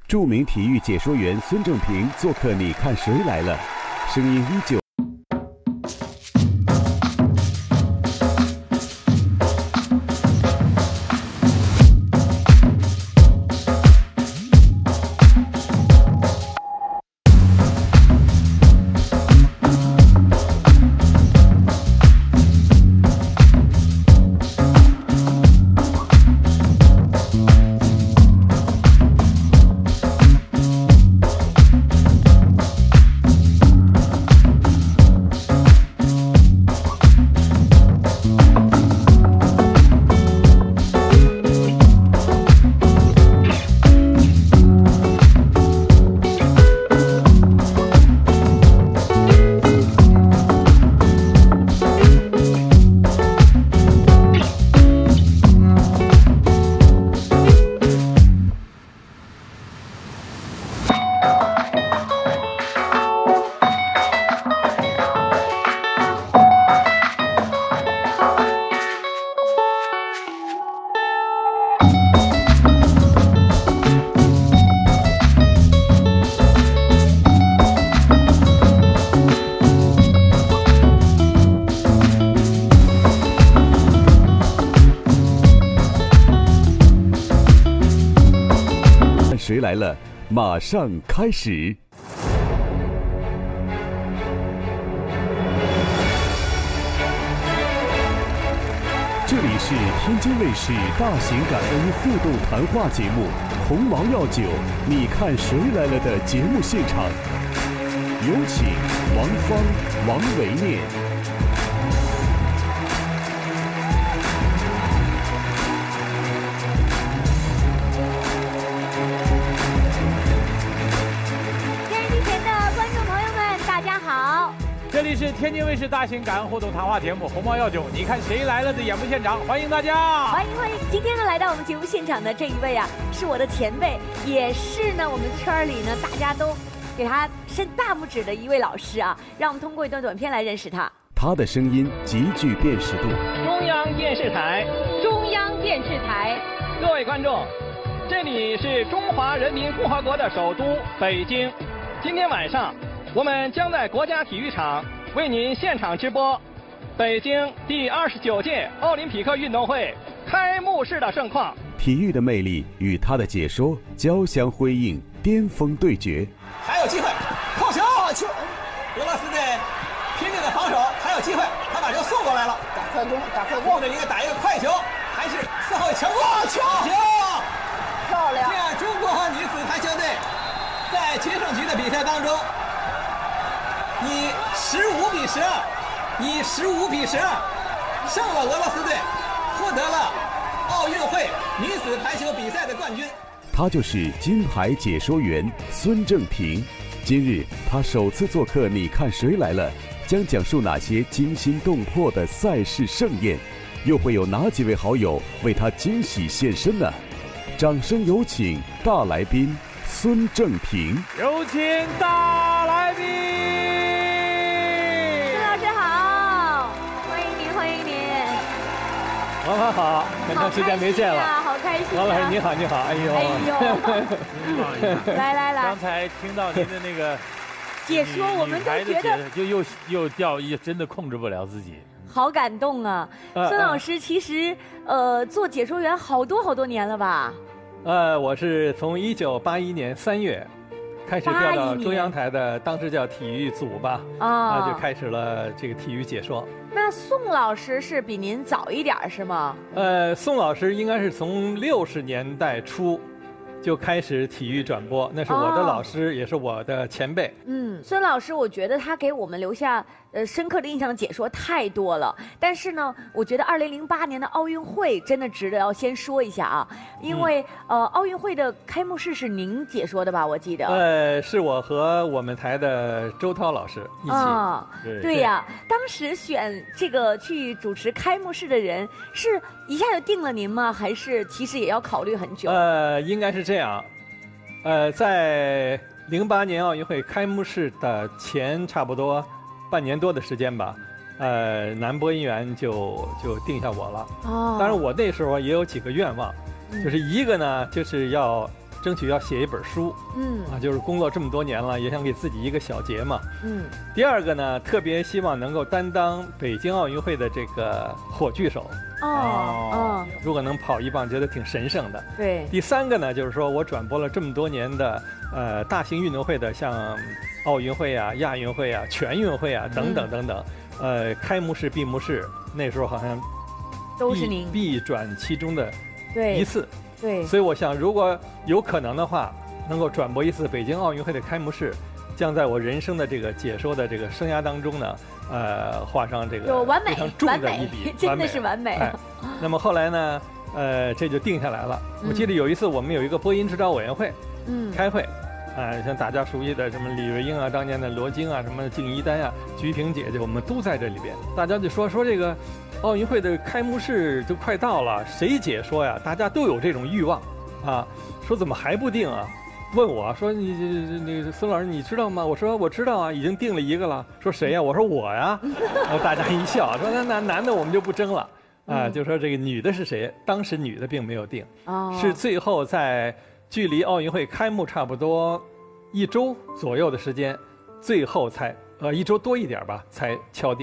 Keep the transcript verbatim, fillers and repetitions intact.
著名体育解说员孙正平做客《你看谁来了》，声音依旧。谁来了？马上开始。这里是天津卫视大型感恩互动谈话节目《鸿茅药酒》，你看谁来了的节目现场，有请王芳、王维念。 这里是天津卫视大型感恩互动谈话节目《鸿茅药酒》，你看谁来了的演播现场，欢迎大家， 欢迎欢迎！今天呢，来到我们节目现场的这一位啊，是我的前辈，也是呢我们圈里呢大家都给他伸大拇指的一位老师啊。让我们通过一段短片来认识他。 他的声音极具辨识度。 中央电视台， 中央电视台， 各位观众，这里是中华人民共和国的首都北京。今天晚上，我们将在国家体育场为您现场直播北京第二十九届奥林匹克运动会开幕式的盛况。 体育的魅力与他的解说交相辉映，巅峰对决。 还有机会，扣球！球！俄罗斯队拼命的防守，还有机会，他把球送过来了，打快攻，打快攻，或者一个打一个快球，还是四号强攻球！球！漂亮！这样，中国女子排球队在决胜局的比赛当中，以十五比十二，以十五比十二胜了俄罗斯队，获得了奥运会女子排球比赛的冠军。 他就是金牌解说员孙正平。今日他首次做客《你看谁来了》，将讲述哪些惊心动魄的赛事盛宴，又会有哪几位好友为他惊喜现身呢？掌声有请大来宾孙正平。 有请大来宾。 王老好，很长时间没见了， 好开心啊！ 王老师你好，你好，哎呦， 哎呦，来来来， 刚才听到您的那个解说，我们都觉得就又又掉，也真的控制不了自己， 好感动啊！孙老师其实呃做解说员好多好多年了吧？ 呃，我是从一九八一年三月开始调到中央台的，当时叫体育组吧，啊，那就开始了这个体育解说。 那宋老师是比您早一点是吗？ 呃，宋老师应该是从六十年代初就开始体育转播，那是我的老师，哦、也是我的前辈。 嗯，孙老师，我觉得他给我们留下呃深刻的印象的解说太多了。但是呢，我觉得二零零八年的奥运会真的值得要先说一下啊，因为、嗯、呃奥运会的开幕式是您解说的吧？我记得。呃， 是我和我们台的周涛老师一起。啊、 对, 对呀，当时选这个去主持开幕式的人，是一下就定了您吗？还是其实也要考虑很久？ 呃，应该是这样。呃，在零八年奥运会开幕式的前差不多半年多的时间吧，呃，男播音员就就定下我了。哦。当然，我那时候也有几个愿望，嗯、就是一个呢，就是要争取要写一本书。嗯，啊，就是工作这么多年了，也想给自己一个小结嘛。嗯。第二个呢，特别希望能够担当北京奥运会的这个火炬手。哦哦。如果能跑一棒，觉得挺神圣的。 对。 第三个呢，就是说我转播了这么多年的呃大型运动会的，像奥运会啊、亚运会啊、全运会啊等等等等。嗯、呃，开幕式、闭幕式，那时候好像都是您必转其中的一次。 对。 所以我想，如果有可能的话，能够转播一次北京奥运会的开幕式，将在我人生的这个解说的这个生涯当中呢，呃，画上这个非常重的一笔， 真的是完美。 哎，那么后来呢，呃，这就定下来了。我记得有一次我们有一个播音指导委员会，嗯，开会，啊、呃，像大家熟悉的什么李瑞英啊，当年的罗京啊，什么敬一丹啊，鞠萍姐姐，我们都在这里边。大家就说说这个奥运会的开幕式就快到了，谁解说呀？大家都有这种欲望，啊，说怎么还不定啊？问我说你你你孙老师你知道吗？我说我知道啊，已经定了一个了。说谁呀？我说我呀。然后大家一笑，说那那男的我们就不争了啊，嗯、就说这个女的是谁？当时女的并没有定，哦、是最后在距离奥运会开幕差不多一周左右的时间，最后才呃一周多一点吧才敲定。